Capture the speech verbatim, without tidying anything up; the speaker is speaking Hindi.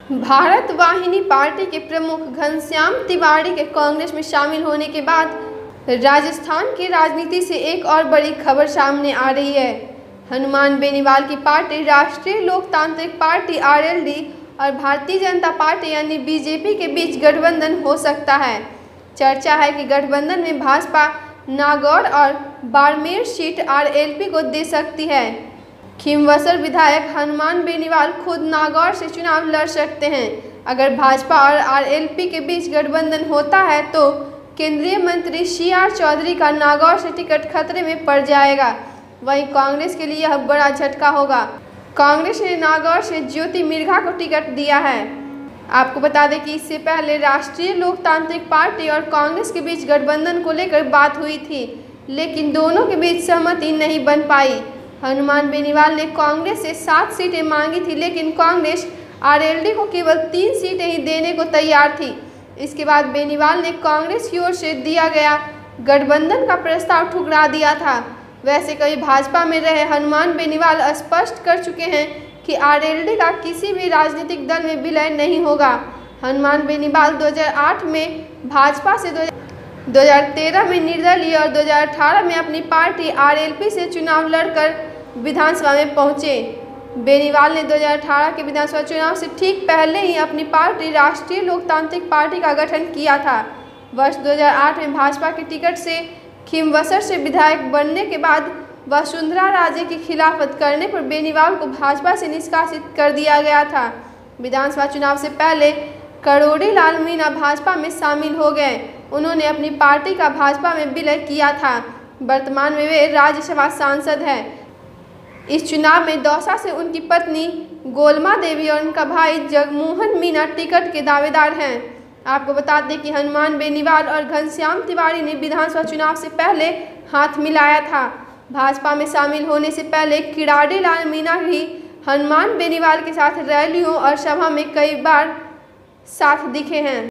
भारत वाहिनी पार्टी के प्रमुख घनश्याम तिवारी के कांग्रेस में शामिल होने के बाद राजस्थान की राजनीति से एक और बड़ी खबर सामने आ रही है। हनुमान बेनीवाल की पार्टी राष्ट्रीय लोकतांत्रिक पार्टी आर एल डी और भारतीय जनता पार्टी यानी बी जे पी के बीच गठबंधन हो सकता है। चर्चा है कि गठबंधन में भाजपा नागौर और Barmer seat R L P को दे सकती है। खिंवसर विधायक हनुमान बेनीवाल खुद नागौर से चुनाव लड़ सकते हैं। अगर भाजपा और आर एल पी के बीच गठबंधन होता है तो केंद्रीय मंत्री सी आर चौधरी का नागौर से टिकट खतरे में पड़ जाएगा। वहीं कांग्रेस के लिए यह बड़ा झटका होगा। कांग्रेस ने नागौर से ज्योति मिर्घा को टिकट दिया है। आपको बता दें कि इससे पहले राष्ट्रीय लोकतांत्रिक पार्टी और कांग्रेस के बीच गठबंधन को लेकर बात हुई थी, लेकिन दोनों के बीच सहमति नहीं बन पाई। हनुमान बेनीवाल ने कांग्रेस से सात सीटें मांगी थी, लेकिन कांग्रेस आर एल डी को केवल तीन सीटें ही देने को तैयार थी। इसके बाद बेनीवाल ने कांग्रेस की ओर से दिया गया गठबंधन का प्रस्ताव ठुकरा दिया था। वैसे कभी भाजपा में रहे हनुमान बेनीवाल स्पष्ट कर चुके हैं कि आर एल डी का किसी भी राजनीतिक दल में विलय नहीं होगा। हनुमान बेनीवाल दो हज़ार आठ में भाजपा से दो हज़ार तेरह में निर्दलीय और दो हज़ार अठारह में अपनी पार्टी आर एल पी से चुनाव लड़कर विधानसभा में पहुंचे। बेनीवाल ने दो हज़ार अठारह के विधानसभा चुनाव से ठीक पहले ही अपनी पार्टी राष्ट्रीय लोकतांत्रिक पार्टी का गठन किया था। वर्ष दो हज़ार आठ में भाजपा के टिकट से खिंवसर से विधायक बनने के बाद वसुंधरा राजे की खिलाफत करने पर बेनीवाल को भाजपा से निष्कासित कर दिया गया था। विधानसभा चुनाव से पहले करोड़ी लाल मीणा भाजपा में शामिल हो गए। उन्होंने अपनी पार्टी का भाजपा में विलय किया था। वर्तमान में वे राज्यसभा सांसद हैं। इस चुनाव में दौसा से उनकी पत्नी गोलमा देवी और उनका भाई जगमोहन मीणा टिकट के दावेदार हैं। आपको बता दें कि हनुमान बेनीवाल और घनश्याम तिवारी ने विधानसभा चुनाव से पहले हाथ मिलाया था। भाजपा में शामिल होने से पहले किराड़ी लाल मीणा भी हनुमान बेनीवाल के साथ रैलियों और सभा में कई बार साथ दिखे हैं।